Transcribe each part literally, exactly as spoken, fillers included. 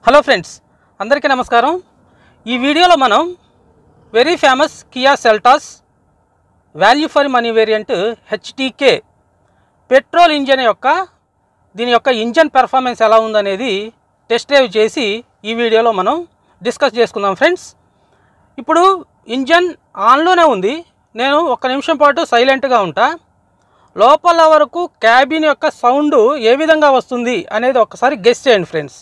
Hello friends, అందరికీ నమస్కారం. ఈ వీడియోలో మనం very famous Kia Seltos value for money variant HTK petrol engine యొక్క దీని యొక్క ఇంజన్ పెర్ఫార్మెన్స్ ఎలా ఉందనేది టెస్ట్ డ్రైవ్ చేసి ఈ వీడియోలో మనం డిస్కస్ చేసుకుందాం. ఫ్రెండ్స్, ఇప్పుడు ఇంజన్ ఆన్లోనే ఉంది. నేను ఒక్క నిమిషం పాటు సైలెంట్గా ఉంటా. లోపల వరకు క్యాబిన్ యొక్క సౌండ్ ఏ విధంగా వస్తుంది అనేది ఒక్కసారి గెస్ చేయండి ఫ్రెండ్స్.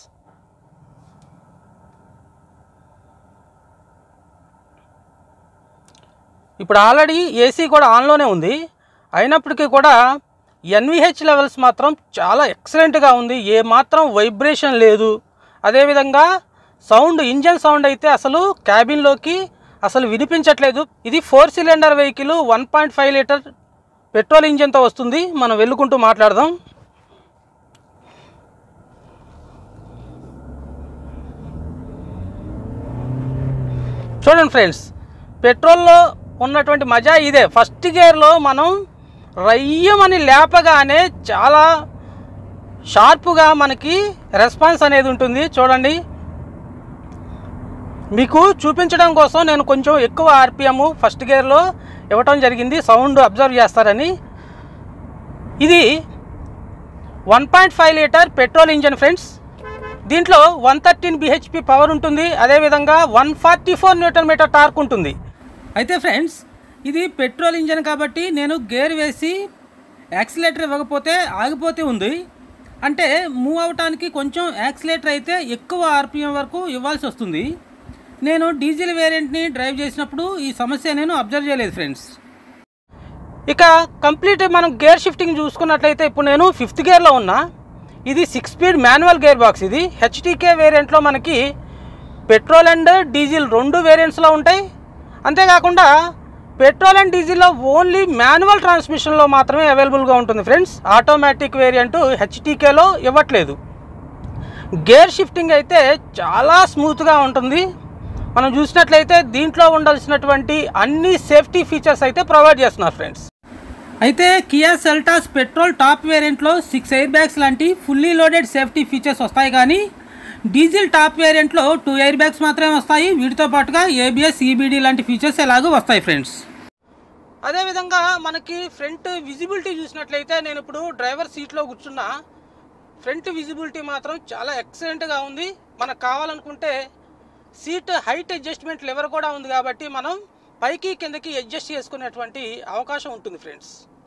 ఇప్పుడు ఆల్రెడీ ఏసీ కూడా ఆన్లోనే ఉంది. అయినప్పటికీ కూడా ఎన్విహెచ్ లెవెల్స్ మాత్రం చాలా ఎక్సలెంట్గా ఉంది. ఏ మాత్రం వైబ్రేషన్ లేదు. అదేవిధంగా సౌండ్ ఇంజన్ సౌండ్ అయితే అసలు క్యాబిన్లోకి అసలు వినిపించట్లేదు. ఇది four cylinder vehicle one point five litre petrol ఇంజన్తో వస్తుంది. మనం వెళ్ళుకుంటూ మాట్లాడదాం. చూడండి ఫ్రెండ్స్, పెట్రోల్లో ఉన్నటువంటి మజా ఇదే. ఫస్ట్ గేర్లో మనం రయ్యమని లేపగానే చాలా షార్ప్గా మనకి రెస్పాన్స్ అనేది ఉంటుంది. చూడండి, మీకు చూపించడం కోసం నేను కొంచెం ఎక్కువ ఆర్పిఎం ఫస్ట్ గేర్లో ఇవ్వటం జరిగింది, సౌండ్ అబ్జర్వ్ చేస్తారని. ఇది one point five litre petrol engine friends. దీంట్లో వన్ థర్టీన్ బిహెచ్పి పవర్ ఉంటుంది. అదేవిధంగా one forty four newton metre torque ఉంటుంది. అయితే ఫ్రెండ్స్, ఇది పెట్రోల్ ఇంజన్ కాబట్టి నేను గేర్ వేసి యాక్సిలేటర్ ఇవ్వకపోతే ఆగిపోతే ఉంది. అంటే మూవ్ అవటానికి కొంచెం యాక్సిలేటర్ అయితే ఎక్కువ ఆర్పిఎం వరకు ఇవ్వాల్సి వస్తుంది. నేను డీజిల్ వేరియంట్ని డ్రైవ్ చేసినప్పుడు ఈ సమస్య నేను అబ్జర్వ్ చేయలేదు ఫ్రెండ్స్. ఇక కంప్లీట్ మనం గేర్ షిఫ్టింగ్ చూసుకున్నట్లయితే ఇప్పుడు నేను ఫిఫ్త్ గేర్లో ఉన్నా. ఇది six speed manual gear box. ఇది హెచ్టీకే వేరియంట్లో మనకి పెట్రోల్ అండ్ డీజిల్ రెండు వేరియంట్స్లో ఉంటాయి. అంతేకాకుండా పెట్రోల్ అండ్ డీజిల్లో ఓన్లీ మాన్యువల్ ట్రాన్స్మిషన్లో మాత్రమే అవైలబుల్గా ఉంటుంది ఫ్రెండ్స్. ఆటోమేటిక్ వేరియంట్ హెచ్టీకేలో ఇవ్వట్లేదు. గేర్ షిఫ్టింగ్ అయితే చాలా స్మూత్గా ఉంటుంది. మనం చూసినట్లయితే దీంట్లో ఉండాల్సినటువంటి అన్ని సేఫ్టీ ఫీచర్స్ అయితే ప్రొవైడ్ చేస్తున్నారు ఫ్రెండ్స్. అయితే కియా సెల్టాస్ పెట్రోల్ టాప్ వేరియంట్లో సిక్స్ ఎయిర్ బ్యాగ్స్ లాంటి ఫుల్లీ లోడెడ్ సేఫ్టీ ఫీచర్స్ వస్తాయి. కానీ డీజిల్ టాప్ వేరియంట్లో టూ ఎయిర్ బ్యాగ్స్ మాత్రమే వస్తాయి. వీటితో పాటుగా ఏబిఎస్, ఈబిడి లాంటి ఫీచర్స్ ఎలాగో వస్తాయి ఫ్రెండ్స్. అదేవిధంగా మనకి ఫ్రంట్ విజిబిలిటీ చూసినట్లయితే నేను ఇప్పుడు డ్రైవర్ సీట్లో కూర్చున్నా. ఫ్రంట్ విజిబిలిటీ మాత్రం చాలా ఎక్సలెంట్గా ఉంది. మనకు కావాలనుకుంటే సీట్ హైట్ అడ్జస్ట్మెంట్ లెవర్ కూడా ఉంది కాబట్టి మనం పైకి కిందకి అడ్జస్ట్ చేసుకునేటువంటి అవకాశం ఉంటుంది ఫ్రెండ్స్.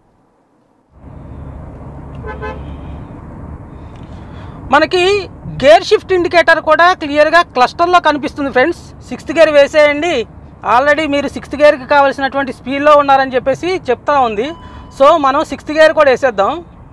మనకి గేర్ షిఫ్ట్ ఇండికేటర్ కూడా క్లియర్గా క్లస్టర్లో కనిపిస్తుంది ఫ్రెండ్స్. సిక్స్త్ గేర్ వేసేయండి, ఆల్రెడీ మీరు సిక్స్త్ గేర్కి కావాల్సినటువంటి స్పీడ్లో ఉన్నారని చెప్పేసి చెప్తా ఉంది. సో మనం సిక్స్త్ గేర్ కూడా వేసేద్దాం.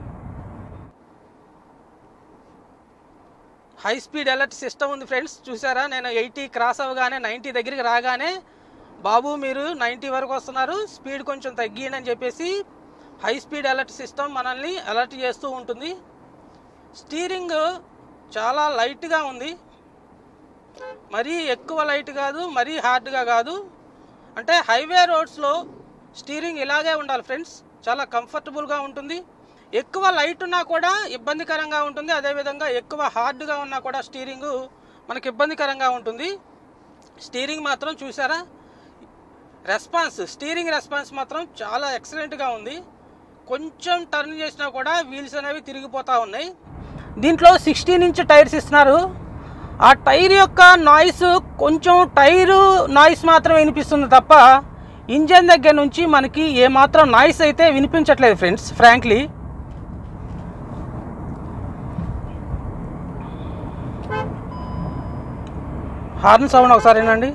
హై స్పీడ్ అలర్ట్ సిస్టమ్ ఉంది ఫ్రెండ్స్. చూసారా, నేను ఎయిటీ క్రాస్ అవ్వగానే నైంటీ దగ్గరికి రాగానే బాబు మీరు నైంటీ వరకు వస్తున్నారు, స్పీడ్ కొంచెం తగ్గియండి అని చెప్పేసి హై స్పీడ్ అలర్ట్ సిస్టమ్ మనల్ని అలర్ట్ చేస్తూ ఉంటుంది. స్టీరింగ్ చాలా లైట్గా ఉంది. మరీ ఎక్కువ లైట్ కాదు, మరీ హార్డ్గా కాదు. అంటే హైవే రోడ్స్లో స్టీరింగ్ ఇలాగే ఉండాలి ఫ్రెండ్స్. చాలా కంఫర్టబుల్గా ఉంటుంది. ఎక్కువ లైట్ ఉన్నా కూడా ఇబ్బందికరంగా ఉంటుంది. అదేవిధంగా ఎక్కువ హార్డ్గా ఉన్నా కూడా స్టీరింగ్ మనకి ఇబ్బందికరంగా ఉంటుంది. స్టీరింగ్ మాత్రం చూసారా, రెస్పాన్స్ స్టీరింగ్ రెస్పాన్స్ మాత్రం చాలా ఎక్సలెంట్గా ఉంది. కొంచెం టర్న్ చేసినా కూడా వీల్స్ అనేవి తిరిగిపోతూ ఉన్నాయి. దీంట్లో సిక్స్టీన్ ఇంచ్ టైర్స్ ఇస్తున్నారు. ఆ టైర్ యొక్క నాయిస్ కొంచెం టైరు నాయిస్ మాత్రం వినిపిస్తుంది తప్ప ఇంజన్ దగ్గర నుంచి మనకి ఏమాత్రం నాయిస్ అయితే వినిపించట్లేదు ఫ్రెండ్స్. ఫ్రాంక్లీ హార్న్ సౌండ్ ఒకసారి వినండి.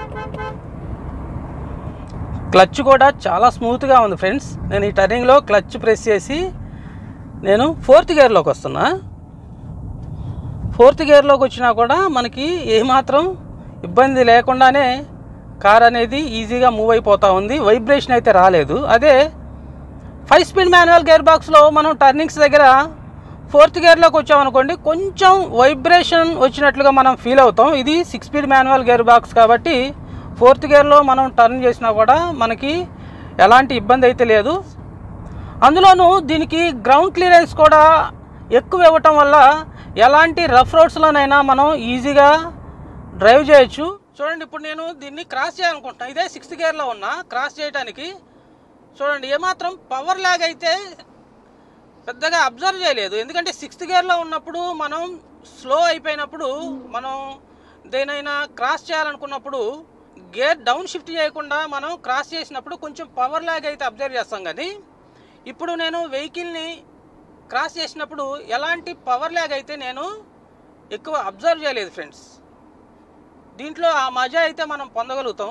క్లచ్ కూడా చాలా స్మూత్గా ఉంది ఫ్రెండ్స్. నేను ఈ టర్నింగ్లో క్లచ్ ప్రెస్ చేసి నేను ఫోర్త్ గేర్లోకి వస్తున్నా. ఫోర్త్ గేర్లోకి వచ్చినా కూడా మనకి ఏమాత్రం ఇబ్బంది లేకుండానే కార్ అనేది ఈజీగా మూవ్ అయిపోతూ ఉంది. వైబ్రేషన్ అయితే రాలేదు. అదే ఫైవ్ స్పీడ్ మాన్యువల్ గేర్ బాక్స్లో మనం టర్నింగ్స్ దగ్గర ఫోర్త్ గేర్లోకి వచ్చామనుకోండి, కొంచెం వైబ్రేషన్ వచ్చినట్లుగా మనం ఫీల్ అవుతాం. ఇది six speed manual gear box కాబట్టి ఫోర్త్ గేర్లో మనం టర్న్ చేసినా కూడా మనకి ఎలాంటి ఇబ్బంది అయితే లేదు. అందులోనూ దీనికి గ్రౌండ్ క్లియరెన్స్ కూడా ఎక్కువ ఇవ్వటం వల్ల ఎలాంటి రఫ్ రోడ్స్లోనైనా మనం ఈజీగా డ్రైవ్ చేయొచ్చు. చూడండి, ఇప్పుడు నేను దీన్ని క్రాస్ చేయాలనుకుంటున్నాను. ఇదే సిక్స్త్ గేర్లో ఉన్నా క్రాస్ చేయడానికి. చూడండి, ఏమాత్రం పవర్ లాగ్ అయితే పెద్దగా అబ్జర్వ్ చేయలేదు. ఎందుకంటే సిక్స్త్ గేర్లో ఉన్నప్పుడు మనం స్లో అయిపోయినప్పుడు మనం దేనైనా క్రాస్ చేయాలనుకున్నప్పుడు గేర్ డౌన్ షిఫ్ట్ చేయకుండా మనం క్రాస్ చేసినప్పుడు కొంచెం పవర్ లాగ్ అయితే అబ్జర్వ్ చేస్తాం. కానీ ఇప్పుడు నేను వెహికల్ని క్రాస్ చేసినప్పుడు ఎలాంటి పవర్ లాగ్ అయితే నేను ఎక్కువ అబ్జర్వ్ చేయలేదు ఫ్రెండ్స్. దీంట్లో ఆ మజా అయితే మనం పొందగలుగుతాం.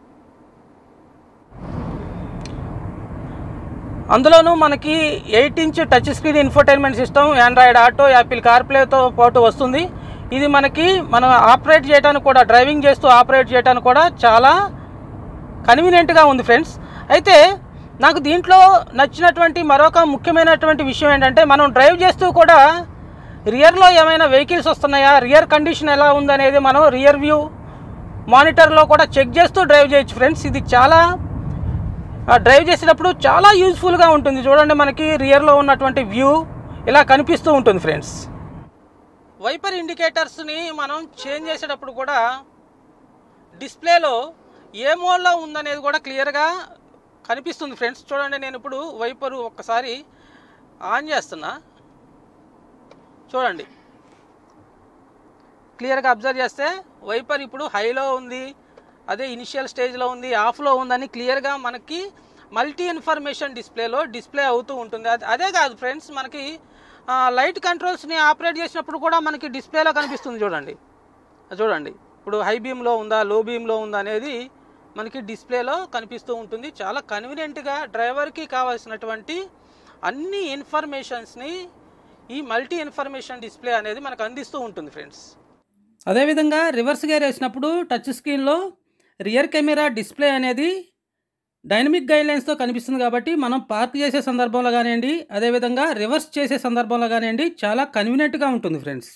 అందులోనూ మనకి eight inch touch screen infotainment system, Android auto, Apple కార్ప్లేతో పాటు వస్తుంది. ఇది మనకి మనం ఆపరేట్ చేయడానికి కూడా, డ్రైవింగ్ చేస్తూ ఆపరేట్ చేయడానికి కూడా చాలా కన్వీనియంట్గా ఉంది ఫ్రెండ్స్. అయితే నాకు దీంట్లో నచ్చినటువంటి మరొక ముఖ్యమైనటువంటి విషయం ఏంటంటే, మనం డ్రైవ్ చేస్తూ కూడా రియర్లో ఏమైనా వెహికల్స్ వస్తున్నాయా, రియర్ కండిషన్ ఎలా ఉందనేది మనం రియర్ వ్యూ మానిటర్లో కూడా చెక్ చేస్తూ డ్రైవ్ చేయొచ్చు ఫ్రెండ్స్. ఇది చాలా డ్రైవ్ చేసేటప్పుడు చాలా యూజ్ఫుల్గా ఉంటుంది. చూడండి, మనకి రియర్లో ఉన్నటువంటి వ్యూ ఇలా కనిపిస్తూ ఉంటుంది ఫ్రెండ్స్. వైపర్ ఇండికేటర్స్ని మనం చేంజ్ చేసేటప్పుడు కూడా డిస్ప్లేలో ఏ మోడ్లో ఉందనేది కూడా క్లియర్గా కనిపిస్తుంది ఫ్రెండ్స్. చూడండి, నేను ఇప్పుడు వైపరు ఒక్కసారి ఆన్ చేస్తున్నా. చూడండి, క్లియర్గా అబ్జర్వ్ చేస్తే వైపర్ ఇప్పుడు హైలో ఉంది, అదే ఇనిషియల్ స్టేజ్లో ఉంది, ఆఫ్లో ఉందని క్లియర్గా మనకి మల్టీ ఇన్ఫర్మేషన్ డిస్ప్లేలో డిస్ప్లే అవుతూ ఉంటుంది. అదే కాదు ఫ్రెండ్స్, మనకి లైట్ కంట్రోల్స్ని ఆపరేట్ చేసినప్పుడు కూడా మనకి డిస్ప్లేలో కనిపిస్తుంది. చూడండి చూడండి ఇప్పుడు హై బీమ్లో ఉందా, లో బీమ్లో ఉందా అనేది మనకి డిస్ప్లేలో కనిపిస్తూ ఉంటుంది. చాలా కన్వీనియంట్గా డ్రైవర్కి కావాల్సినటువంటి అన్ని ఇన్ఫర్మేషన్స్ని ఈ మల్టీ ఇన్ఫర్మేషన్ డిస్ప్లే అనేది మనకు అందిస్తూ ఉంటుంది ఫ్రెండ్స్. అదేవిధంగా రివర్స్ గేర్ వేసినప్పుడు టచ్ స్క్రీన్లో రియర్ కెమెరా డిస్ప్లే అనేది డైనమిక్ గైడ్లైన్స్తో కనిపిస్తుంది. కాబట్టి మనం పార్క్ చేసే సందర్భంలో కానివ్వండి, అదేవిధంగా రివర్స్ చేసే సందర్భంలో కానివ్వండి చాలా కన్వీనియంట్గా ఉంటుంది ఫ్రెండ్స్.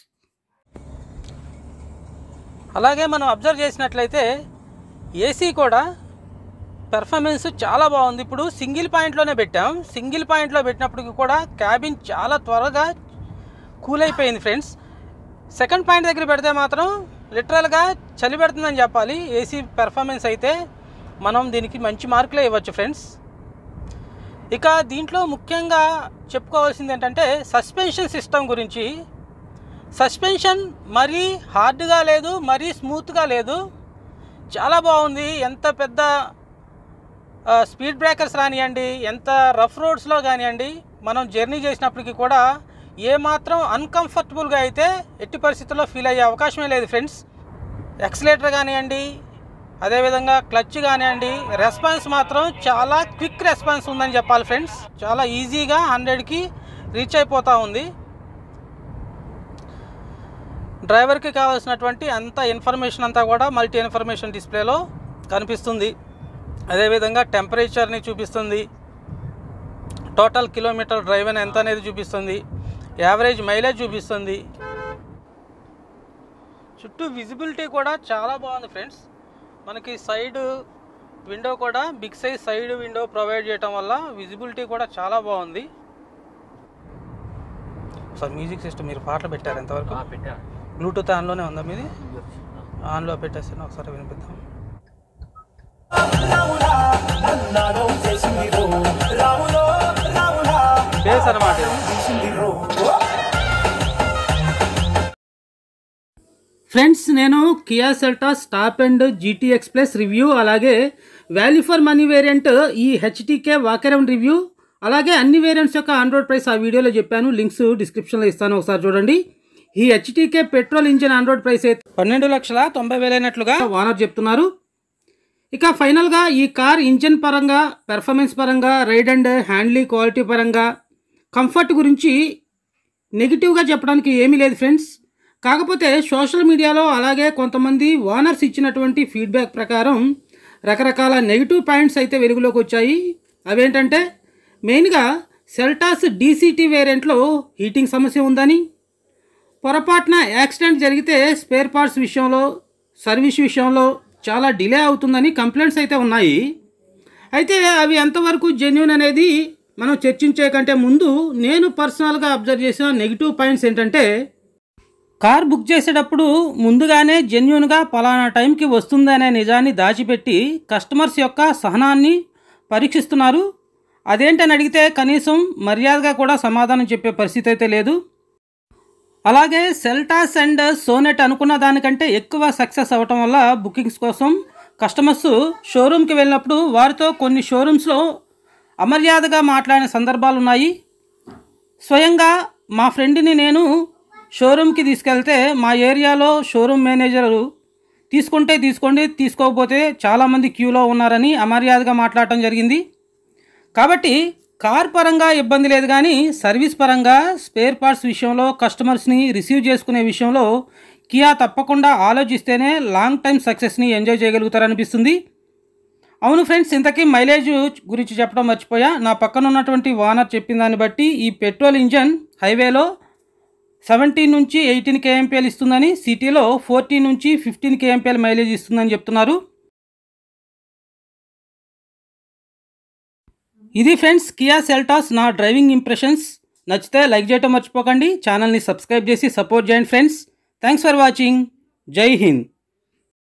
అలాగే మనం అబ్జర్వ్ చేసినట్లయితే ఏసీ కూడా పెర్ఫార్మెన్స్ చాలా బాగుంది. ఇప్పుడు సింగిల్ పాయింట్లోనే పెట్టాం. సింగిల్ పాయింట్లో పెట్టినప్పటికీ కూడా క్యాబిన్ చాలా త్వరగా కూల్ అయిపోయింది ఫ్రెండ్స్. సెకండ్ పాయింట్ దగ్గర పెడితే మాత్రం లిటరల్గా చలి పెడుతుందని చెప్పాలి. ఏసీ పెర్ఫార్మెన్స్ అయితే మనం దీనికి మంచి మార్కులే ఇవ్వచ్చు ఫ్రెండ్స్. ఇక దీంట్లో ముఖ్యంగా చెప్పుకోవాల్సింది ఏంటంటే సస్పెన్షన్ సిస్టమ్ గురించి. సస్పెన్షన్ మరీ హార్డ్గా లేదు, మరీ స్మూత్గా లేదు, చాలా బాగుంది. ఎంత పెద్ద స్పీడ్ బ్రేకర్స్ రానివ్వండి, ఎంత రఫ్ రోడ్స్లో కానివ్వండి, మనం జర్నీ చేసినప్పటికీ కూడా ఏమాత్రం అన్కంఫర్టబుల్గా అయితే ఎట్టి పరిస్థితుల్లో ఫీల్ అయ్యే అవకాశమే లేదు ఫ్రెండ్స్. ఎక్సలేటర్ కానివ్వండి, అదేవిధంగా క్లచ్ కానివ్వండి, రెస్పాన్స్ మాత్రం చాలా క్విక్ రెస్పాన్స్ ఉందని చెప్పాలి ఫ్రెండ్స్. చాలా ఈజీగా హండ్రెడ్కి రీచ్ అయిపోతూ ఉంది. డ్రైవర్కి కావాల్సినటువంటి అంత ఇన్ఫర్మేషన్ అంతా కూడా మల్టీ ఇన్ఫర్మేషన్ డిస్ప్లేలో కనిపిస్తుంది. అదేవిధంగా టెంపరేచర్ని చూపిస్తుంది, టోటల్ కిలోమీటర్ డ్రైవ్ అని ఎంత అనేది చూపిస్తుంది, యావరేజ్ మైలేజ్ చూపిస్తుంది. చుట్టూ విజిబిలిటీ కూడా చాలా బాగుంది ఫ్రెండ్స్. మనకి సైడ్ విండో కూడా big size side window provide చేయడం వల్ల విజిబిలిటీ కూడా చాలా బాగుంది. సార్ మ్యూజిక్ సిస్టమ్ మీరు పాటలు పెట్టారు ఎంతవరకు? పెట్టారు. బ్లూటూత్ ఆన్లోనే ఉందా మీది? ఆన్లో పెట్టేస్తాను, ఒకసారి వినిపిద్దాం. బేస్ అన్నమాట. ఫ్రెండ్స్, నేను Kia Seltos top and GT express review, అలాగే వాల్యూ ఫర్ మనీ వేరియంట్ ఈ హెచ్టీకే వాక్ అరౌండ్ రివ్యూ, అలాగే అన్ని వేరియంట్స్ యొక్క ఆండ్రాయిడ్ ప్రైస్ ఆ వీడియోలో చెప్పాను. లింక్స్ డిస్క్రిప్షన్లో ఇస్తాను, ఒకసారి చూడండి. ఈ HTK petrol engine on road price అయితే పన్నెండు లక్షల తొంభై వేలు అయినట్లుగా ఓనర్ చెప్తున్నారు. ఇక ఫైనల్గా ఈ కార్ ఇంజిన్ పరంగా, పెర్ఫార్మెన్స్ పరంగా, రైడ్ అండ్ హ్యాండ్లింగ్ క్వాలిటీ పరంగా, కంఫర్ట్ గురించి నెగిటివ్గా చెప్పడానికి ఏమీ లేదు ఫ్రెండ్స్. కాకపోతే సోషల్ మీడియాలో అలాగే కొంతమంది ఓనర్స్ ఇచ్చినటువంటి ఫీడ్బ్యాక్ ప్రకారం రకరకాల నెగిటివ్ పాయింట్స్ అయితే వెలుగులోకి వచ్చాయి. అవేంటంటే మెయిన్గా సెల్టాస్ డీసీటీ వేరియంట్లో హీటింగ్ సమస్య ఉందని, పొరపాటున యాక్సిడెంట్ జరిగితే స్పేర్ పార్ట్స్ విషయంలో, సర్వీస్ విషయంలో చాలా డిలే అవుతుందని కంప్లైంట్స్ అయితే ఉన్నాయి. అయితే అవి ఎంతవరకు జెన్యూన్ అనేది మనం చర్చించే కంటే ముందు నేను పర్సనల్గా అబ్జర్వ్ చేసిన నెగిటివ్ పాయింట్స్ ఏంటంటే, కార్ బుక్ చేసేటప్పుడు ముందుగానే జెన్యూన్గా పలానా టైంకి వస్తుందనే నిజాన్ని దాచిపెట్టి కస్టమర్స్ యొక్క సహనాన్ని పరీక్షిస్తున్నారు. అదేంటని అడిగితే కనీసం మర్యాదగా కూడా సమాధానం చెప్పే పరిస్థితి అయితే లేదు. అలాగే సెల్టాస్ అండ్ సోనెట్ అనుకున్న దానికంటే ఎక్కువ సక్సెస్ అవ్వటం వల్ల బుకింగ్స్ కోసం కస్టమర్స్ షోరూమ్కి వెళ్ళినప్పుడు వారితో కొన్ని షోరూమ్స్లో అమర్యాదగా మాట్లాడిన సందర్భాలు ఉన్నాయి. స్వయంగా మా ఫ్రెండ్ని నేను షోరూమ్కి తీసుకెళ్తే మా ఏరియాలో షోరూమ్ మేనేజరు తీసుకుంటే తీసుకోండి, తీసుకోకపోతే చాలామంది క్యూలో ఉన్నారని అమర్యాదగా మాట్లాడటం జరిగింది. కాబట్టి కార్ పరంగా ఇబ్బంది లేదు, కానీ సర్వీస్ పరంగా స్పేర్ పార్ట్స్ విషయంలో కస్టమర్స్ని రిసీవ్ చేసుకునే విషయంలో కియా తప్పకుండా ఆలోచిస్తేనే లాంగ్ టైం సక్సెస్ని ఎంజాయ్ చేయగలుగుతారనిపిస్తుంది. అవును ఫ్రెండ్స్, ఇంతకీ మైలేజ్ గురించి చెప్పడం మర్చిపోయా. నా పక్కన ఉన్నటువంటి వానర్ చెప్పిన దాన్ని బట్టి ఈ పెట్రోల్ ఇంజన్ హైవేలో సెవెంటీన్ నుంచి ఎయిటీన్ కేఎంపీఎల్ ఇస్తుందని, సిటీలో ఫోర్టీన్ నుంచి ఫిఫ్టీన్ కేఎంపీఎల్ మైలేజ్ ఇస్తుందని చెప్తున్నారు. ఇది ఫ్రెండ్స్ కియా సెల్టాస్ నా డ్రైవింగ్ ఇంప్రెషన్స్. నచ్చితే లైక్ చేయటం మర్చిపోకండి. ఛానల్ని సబ్స్క్రైబ్ చేసి సపోర్ట్ చేయండి ఫ్రెండ్స్. Thanks for watching. జై హింద్.